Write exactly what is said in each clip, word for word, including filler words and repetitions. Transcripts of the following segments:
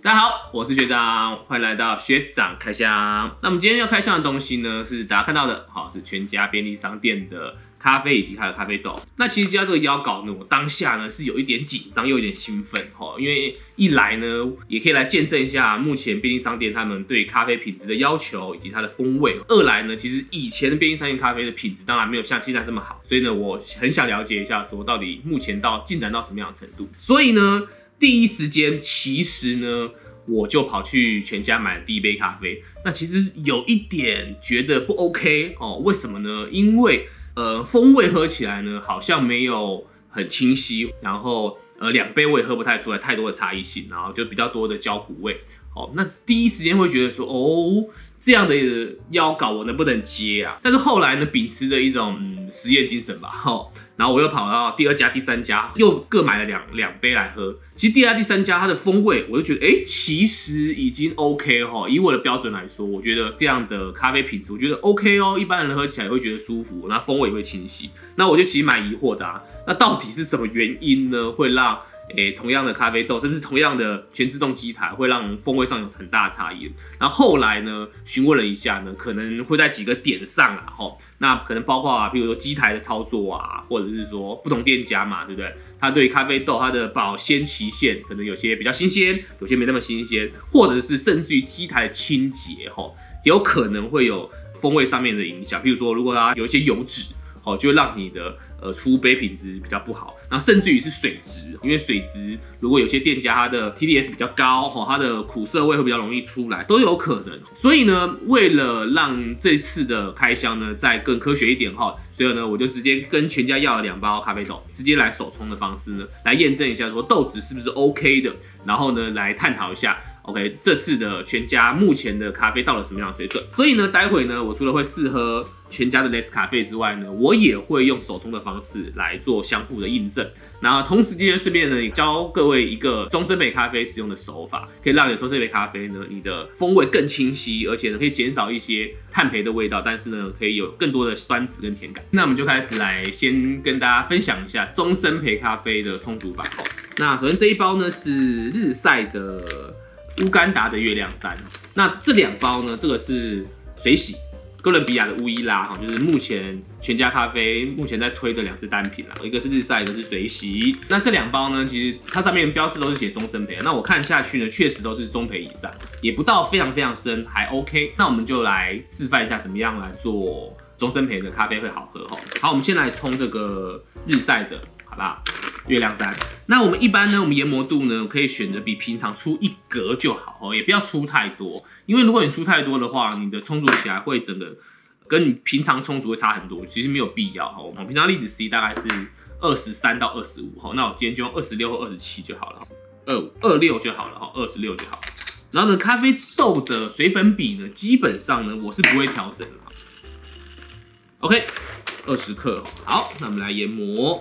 大家好，我是学长，欢迎来到学长开箱。那我们今天要开箱的东西呢，是大家看到的，好，是全家便利商店的咖啡以及它的咖啡豆。那其实接到这个邀稿呢，我当下呢是有一点紧张，又有点兴奋哈，因为一来呢，也可以来见证一下目前便利商店他们对咖啡品质的要求以及它的风味；二来呢，其实以前的便利商店咖啡的品质当然没有像现在这么好，所以呢，我很想了解一下，说到底目前到进展到什么样的程度。所以呢，第一时间其实呢，我就跑去全家买了第一杯咖啡。那其实有一点觉得不 OK 哦，为什么呢？因为呃风味喝起来呢好像没有很清晰，然后呃两杯我也喝不太出来太多的差异性，然后就比较多的焦苦味。哦，那第一时间会觉得说，哦，这样的邀稿我能不能接啊？但是后来呢，秉持着一种嗯实验精神吧，哦，然后我又跑到第二家、第三家，又各买了两两杯来喝。其实第二家、第三家它的风味，我就觉得，哎，其实已经 OK 哈。以我的标准来说，我觉得这样的咖啡品质，我觉得 OK 哦，一般人喝起来会觉得舒服，那风味也会清晰。那我就其实蛮疑惑的啊，那到底是什么原因呢，会让诶，同样的咖啡豆，甚至同样的全自动机台，会让风味上有很大的差异。然后后来呢，询问了一下呢，可能会在几个点上啦，吼，那可能包括啊，譬如说机台的操作啊，或者是说不同店家嘛，对不对？它对咖啡豆它的保鲜期限，可能有些比较新鲜，有些没那么新鲜，或者是甚至于机台的清洁，吼，有可能会有风味上面的影响。譬如说，如果它有一些油脂，哦，就会让你的呃出杯品质比较不好，然后甚至于是水质，因为水质如果有些店家它的 T D S 比较高，哦，它的苦涩味会比较容易出来，都有可能。所以呢，为了让这次的开箱呢再更科学一点哈，所以呢我就直接跟全家要了两包咖啡豆，直接来手冲的方式呢来验证一下说豆质是不是 OK 的，然后呢来探讨一下。OK， 这次的全家目前的咖啡到了什么样的水准？所以呢，待会呢，我除了会试喝全家的 Let's 咖啡之外呢，我也会用手冲的方式来做相互的印证。那同时间顺便呢，也教各位一个终身焙咖啡使用的手法，可以让你的终身焙咖啡呢，你的风味更清晰，而且呢可以减少一些碳焙的味道，但是呢可以有更多的酸质跟甜感。那我们就开始来先跟大家分享一下终身焙咖啡的冲煮法。那首先这一包呢是日晒的乌干达的月亮山，那这两包呢，这个是水洗哥伦比亚的乌伊拉哈，就是目前全家咖啡目前在推的两支单品啦，一个是日晒，一个是水洗。那这两包呢，其实它上面标示都是写终身焙，那我看下去呢，确实都是中焙以上，也不到非常非常深，还 OK。那我们就来示范一下怎么样来做终身焙的咖啡会好喝哈。好，我们先来冲这个日晒的，好不好？月亮山，那我们一般呢，我们研磨度呢，可以选择比平常粗一格就好哦，也不要粗太多，因为如果你粗太多的话，你的冲煮起来会整个跟你平常冲煮会差很多，其实没有必要哈。我们平常粒子 C 大概是二十三到二十五哈，那我今天就用二十六或二十七就好了，二五二六就好了哈，二十六就好。然后呢，咖啡豆的水粉比呢，基本上呢我是不会调整的。OK， 二十克，好，那我们来研磨。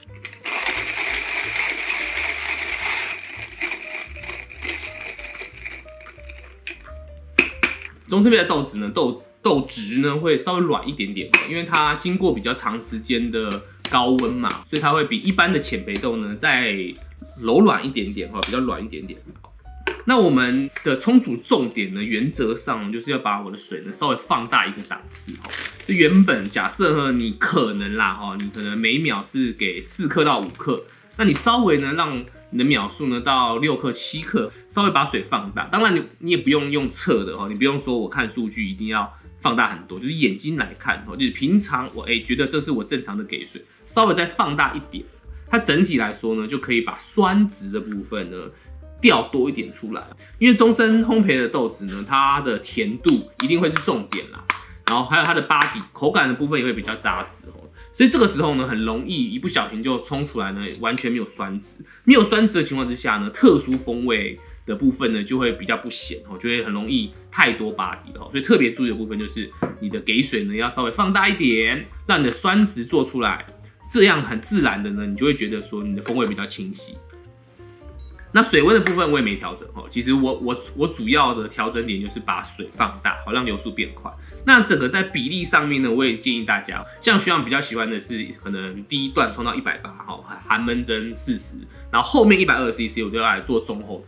终身焙的豆子呢，豆豆质呢会稍微软一点点，因为它经过比较长时间的高温嘛，所以它会比一般的浅焙豆呢再柔软一点点哈，比较软一点点。那我们的冲煮重点呢，原则上就是要把我的水呢稍微放大一个档次哈。就原本假设呢，你可能啦哈，你可能每秒是给四克到五克，那你稍微呢让你的秒数呢到六克、七克，稍微把水放大。当然你你也不用用测的哈，你不用说我看数据一定要放大很多，就是眼睛来看哈，就是平常我哎、欸、觉得这是我正常的给水，稍微再放大一点，它整体来说呢就可以把酸质的部分呢调多一点出来。因为终身烘焙的豆子呢，它的甜度一定会是重点啦，然后还有它的巴底口感的部分也会比较扎实哦。所以这个时候呢，很容易一不小心就冲出来呢，完全没有酸质。没有酸质的情况之下呢，特殊风味的部分呢就会比较不咸哦，就会很容易太多巴底了。所以特别注意的部分就是你的给水呢要稍微放大一点，让你的酸质做出来，这样很自然的呢，你就会觉得说你的风味比较清晰。那水温的部分我也没调整哦，其实我我我主要的调整点就是把水放大，好让流速变快。那整个在比例上面呢，我也建议大家，像学长比较喜欢的是，可能第一段冲到一百八十哈，含闷蒸四十，然后后面一百二十 C C 我就要来做中后段。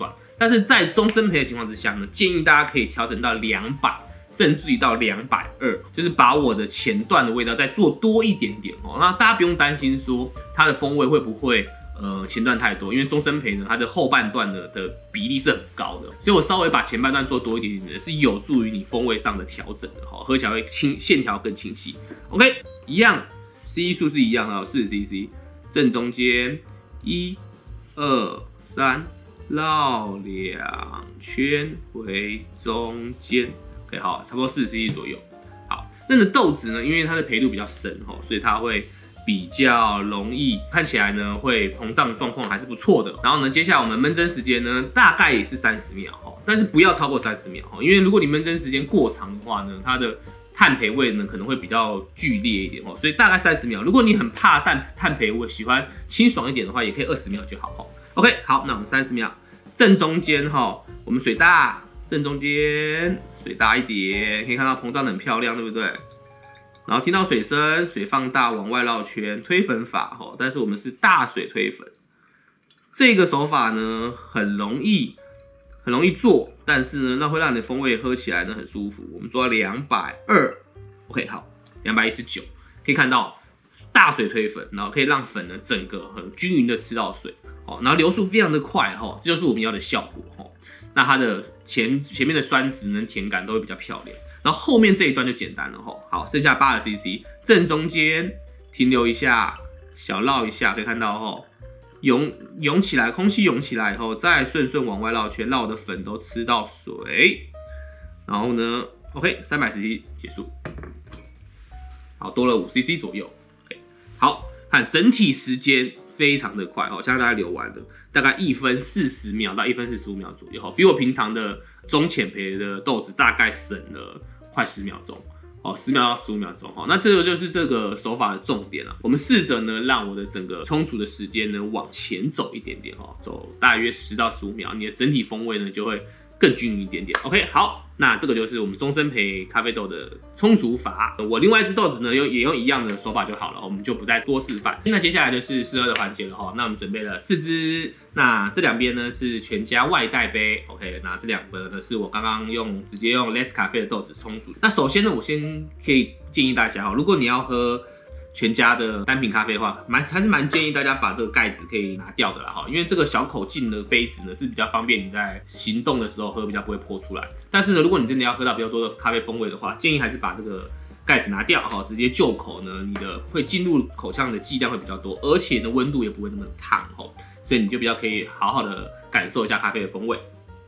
但是在中深焙的情况之下呢，建议大家可以调整到两百。甚至于到两百二十，就是把我的前段的味道再做多一点点哦。那大家不用担心说它的风味会不会呃前段太多，因为中深焙呢它的后半段呢的比例是很高的，所以我稍微把前半段做多一点点，是有助于你风味上的调整的哈，喝起来会清线条更清晰。OK， 一样 C 数是一样的，四十 C C， 正中间一、二、三，绕两圈回中间。对，好，差不多四十 C C 左右。好，那个豆子呢，因为它的焙度比较深哈，所以它会比较容易看起来呢会膨胀的状况还是不错的。然后呢，接下来我们焖蒸时间呢，大概也是三十秒哈，但是不要超过三十秒哈，因为如果你焖蒸时间过长的话呢，它的炭焙味呢可能会比较剧烈一点哦，所以大概三十秒。如果你很怕炭炭焙味，喜欢清爽一点的话，也可以二十秒就好哈。OK， 好，那我们三十秒，正中间哈，我们水大。正中间水大一点，可以看到膨胀的很漂亮，对不对？然后听到水声，水放大往外绕圈，推粉法哈，但是我们是大水推粉。这个手法呢很容易，很容易做，但是呢，那会让你的风味喝起来呢很舒服。我们做到两百二十 ，OK， 好，两百一十九，可以看到大水推粉，然后可以让粉呢整个很均匀的吃到水，哦，然后流速非常的快哈，这就是我们要的效果哈。那它的前前面的酸质跟甜感都会比较漂亮，然后后面这一段就简单了哈。好，剩下八十 C C， 正中间停留一下，小绕一下，可以看到哈，涌涌起来，空气涌起来以后，再顺顺往外绕圈，让我的粉都吃到水。然后呢 ，OK， 三百 C C 结束。好，多了五 C C 左右。OK， 好，看整体时间非常的快哦，现在大概流完了。大概一分四十秒到一分四十五秒左右，比我平常的中浅焙的豆子大概省了快十秒钟，哦，十秒到十五秒钟，哈，那这个就是这个手法的重点了。我们试着呢，让我的整个冲煮的时间呢往前走一点点，哈，走大约十到十五秒，你的整体风味呢就会更均匀一点点。OK， 好，那这个就是我们中深焙咖啡豆的冲煮法。我另外一只豆子呢，用也用一样的手法就好了，我们就不再多示范。那接下来就是试喝的环节了哈。那我们准备了四支，那这两边呢是全家外带杯 ，OK， 那这两个呢是我刚刚用直接用 Let's Cafe 的豆子冲煮。那首先呢，我先可以建议大家哈，如果你要喝全家的单品咖啡的话，蛮还是蛮建议大家把这个盖子可以拿掉的啦哈，因为这个小口径的杯子呢是比较方便你在行动的时候喝，比较不会泼出来。但是呢，如果你真的要喝到比较多的咖啡风味的话，建议还是把这个盖子拿掉哈，直接就口呢，你的会进入口腔的剂量会比较多，而且呢温度也不会那么烫哈，所以你就比较可以好好的感受一下咖啡的风味。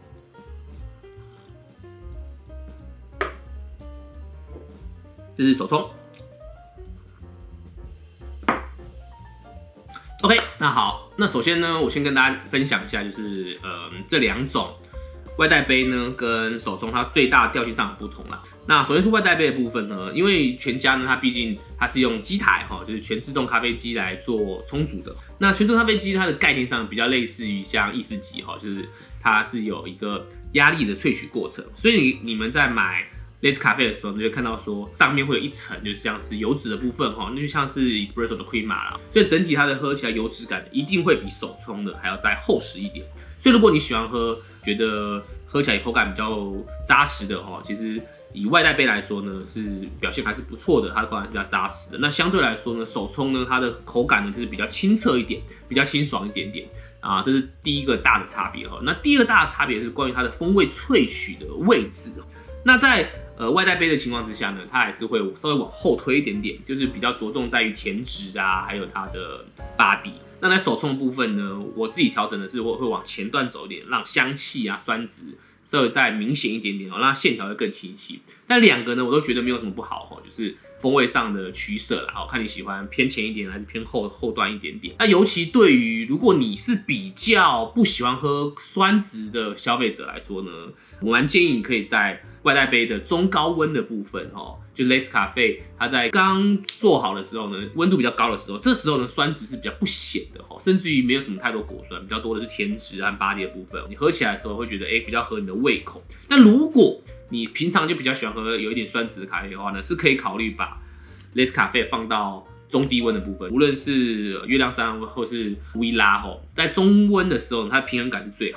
这是手冲。OK， 那好，那首先呢，我先跟大家分享一下，就是呃这两种外带杯呢跟手冲它最大的调性上的不同啦。那首先是外带杯的部分呢，因为全家呢它毕竟它是用机台哈，就是全自动咖啡机来做冲煮的。那全自动咖啡机它的概念上比较类似于像意式机哈，就是它是有一个压力的萃取过程，所以你你们在买Let's Cafe 的时候，你就会看到说上面会有一层，就是像是油脂的部分哈，那就像是 Espresso 的 Crema 啦，所以整体它的喝起来油脂感一定会比手冲的还要再厚实一点。所以如果你喜欢喝，觉得喝起来口感比较扎实的哈，其实以外带杯来说呢，是表现还是不错的，它的口感是比较扎实的。那相对来说呢，手冲呢，它的口感呢就是比较清澈一点，比较清爽一点点啊，这是第一个大的差别哈。那第二个大的差别是关于它的风味萃取的位置。那在呃外带杯的情况之下呢，它还是会稍微往后推一点点，就是比较着重在于甜质啊，还有它的body。那在手冲的部分呢，我自己调整的是我会往前段走一点，让香气啊、酸质稍微再明显一点点哦，让它线条会更清晰。但两个呢，我都觉得没有什么不好哈，就是风味上的取舍啦，哦，看你喜欢偏前一点还是偏后后段一点点。那尤其对于如果你是比较不喜欢喝酸质的消费者来说呢，我蛮建议你可以在外带杯的中高温的部分哦，就 Let's Cafe 它在刚做好的时候呢，温度比较高的时候，这时候呢酸质是比较不显的哈，甚至于没有什么太多果酸，比较多的是甜质和body的部分，你喝起来的时候会觉得哎、欸、比较合你的胃口。那如果你平常就比较喜欢喝有一点酸质的咖啡的话呢，是可以考虑把 Let's Cafe 放到中低温的部分，无论是月亮山或是 V 拉吼，在中温的时候，它的平衡感是最好的哈，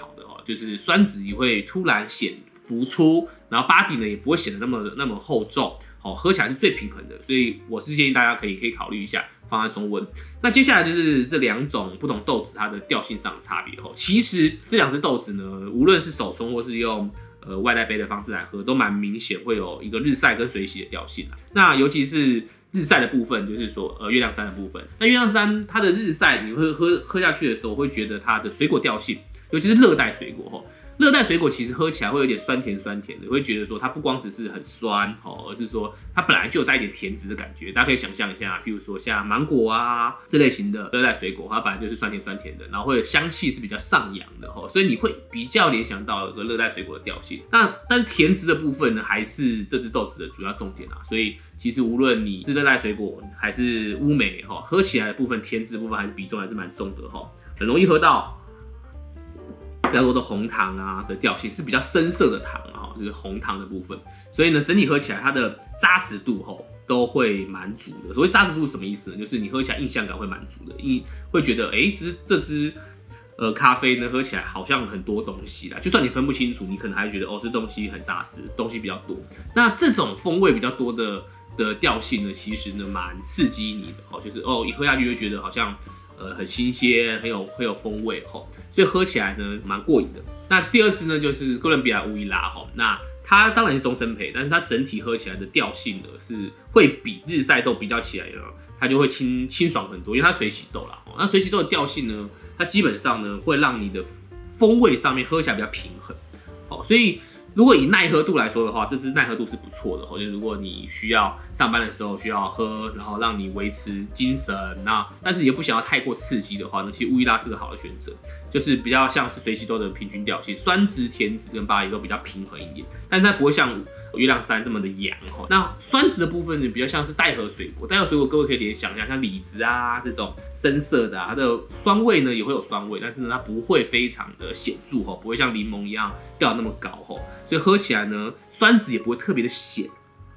就是酸质也会突然显浮出，然后 body 呢也不会显得那么那么厚重，好，喝起来是最平衡的，所以我是建议大家可以可以考虑一下放在中温。那接下来就是这两种不同豆子它的调性上的差别哦。其实这两只豆子呢，无论是手冲或是用呃外带杯的方式来喝，都蛮明显会有一个日晒跟水洗的调性啦。那尤其是日晒的部分，就是说呃月亮山的部分，那月亮山它的日晒你会喝喝下去的时候，会觉得它的水果调性，尤其是热带水果吼。热带水果其实喝起来会有点酸甜酸甜的，会觉得说它不光只是很酸哦，而是说它本来就有带一点甜质的感觉。大家可以想象一下，譬如说像芒果啊这类型的热带水果，它本来就是酸甜酸甜的，然后会有香气是比较上扬的哦，所以你会比较联想到一个热带水果的调性。那但是甜质的部分呢，还是这只豆子的主要重点啊。所以其实无论你是热带水果还是乌梅哈，喝起来的部分甜质的部分还是比重还是蛮重的哈，很容易喝到比较多的红糖啊的调性，是比较深色的糖啊，就是红糖的部分。所以呢，整体喝起来它的扎实度吼都会蛮足的。所谓扎实度是什么意思呢？就是你喝起来印象感会蛮足的，你会觉得哎、欸，这这支呃咖啡呢喝起来好像很多东西啦。就算你分不清楚，你可能还觉得哦，这东西很扎实，东西比较多。那这种风味比较多的的调性呢，其实呢蛮刺激你的哦，就是哦一喝下去就觉得好像呃很新鲜，很有很有风味吼。所以喝起来呢蛮过瘾的。那第二支呢就是哥伦比亚乌伊拉哈，那它当然是中深焙，但是它整体喝起来的调性呢是会比日晒豆比较起来呢，它就会清清爽很多，因为它水洗豆啦。那水洗豆的调性呢，它基本上呢会让你的风味上面喝起来比较平衡。好，所以如果以耐喝度来说的话，这支耐喝度是不错的。就是如果你需要上班的时候需要喝，然后让你维持精神，那但是也不想要太过刺激的话呢，其实乌伊拉是个好的选择。就是比较像是水洗豆的平均调性，酸质、甜质跟巴黎都比较平衡一点，但它不会像月亮山这么的阳哦。那酸质的部分呢，比较像是带核水果，带核水果各位可以联想一下，像李子啊这种深色的、啊，它的酸味呢也会有酸味，但是呢它不会非常的显著哦，不会像柠檬一样调那么高哦，所以喝起来呢酸质也不会特别的显。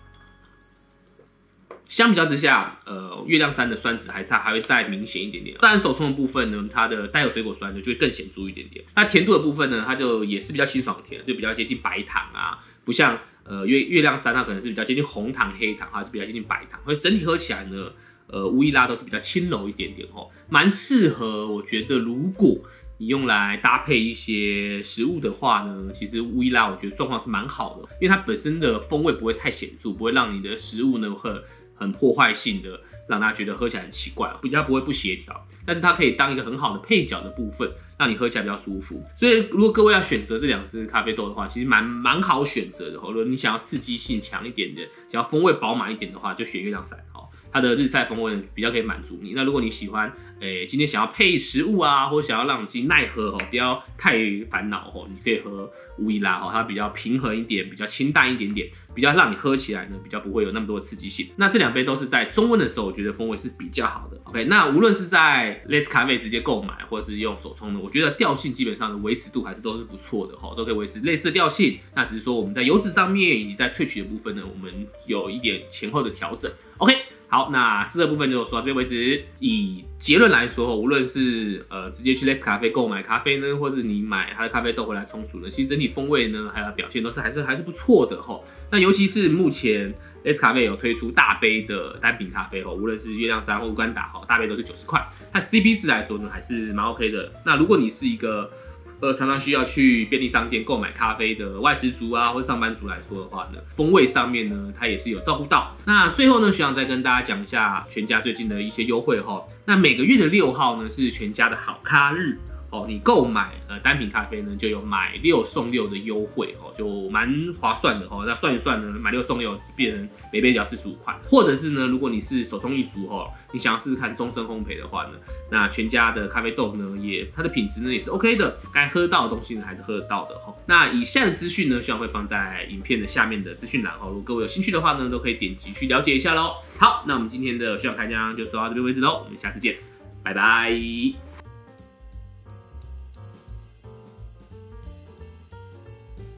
相比较之下，呃，月亮山的酸质还差，还会再明显一点点。当然，手冲的部分呢，它的带有水果酸呢就会更显著一点点。那甜度的部分呢，它就也是比较清爽的甜，就比较接近白糖啊，不像呃月月亮山它可能是比较接近红糖、黑糖，它是比较接近白糖。所以整体喝起来呢，呃，乌伊拉都是比较轻柔一点点哦，蛮适合。我觉得如果你用来搭配一些食物的话呢，其实乌伊拉我觉得状况是蛮好的，因为它本身的风味不会太显著，不会让你的食物呢很很破坏性的让大家觉得喝起来很奇怪，比较不会不协调。但是它可以当一个很好的配角的部分，让你喝起来比较舒服。所以如果各位要选择这两支咖啡豆的话，其实蛮蛮好选择的。如果你想要刺激性强一点的，想要风味饱满一点的话，就选月亮山哦。它的日晒风味比较可以满足你。那如果你喜欢，诶、欸，今天想要配食物啊，或者想要让你自己耐喝哦，不要太烦恼哦，你可以喝乌伊拉哦，它比较平衡一点，比较清淡一点点，比较让你喝起来呢，比较不会有那么多的刺激性。那这两杯都是在中温的时候，我觉得风味是比较好的。OK， 那无论是在 Let's 咖啡直接购买，或者是用手冲的，我觉得调性基本上的维持度还是都是不错的哈，都可以维持类似的调性。那只是说我们在油脂上面以及在萃取的部分呢，我们有一点前后的调整。OK。好，那试的部分就说到这边为止。以结论来说，无论是呃直接去 Let's 咖啡购买咖啡呢，或是你买它的咖啡豆回来冲煮呢，其实整体风味呢还有表现都是还是还是不错的哈。那尤其是目前 Let's 咖啡有推出大杯的单品咖啡哈，无论是月亮山或乌干达哈，大杯都是九十块，它 C P 值来说呢还是蛮 OK 的。那如果你是一个呃，常常需要去便利商店购买咖啡的外食族啊，或者上班族来说的话呢，风味上面呢，它也是有照顾到。那最后呢，学长再跟大家讲一下全家最近的一些优惠哈。那每个月的六号呢是全家的好咖日哦，你购买呃单品咖啡呢就有买六送六的优惠哦，就蛮划算的哦。那算一算呢，买六送六变成每杯只要四十五块，或者是呢，如果你是手冲一族哦，你想要试试看终身烘焙的话呢，那全家的咖啡豆呢也它的品质呢也是 OK 的，该喝到的东西呢还是喝得到的哈。那以下的资讯呢，学长会放在影片的下面的资讯栏哦，如果各位有兴趣的话呢，都可以点击去了解一下喽。好，那我们今天的学长开箱就说到这边为止喽，我们下次见，拜拜。